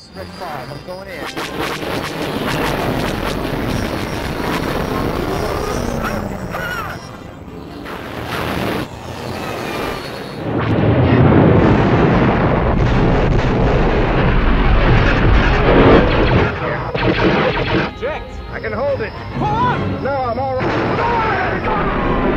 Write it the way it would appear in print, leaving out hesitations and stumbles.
Red 5, I'm going in. I can hold it. Pull on! No, I'm all right.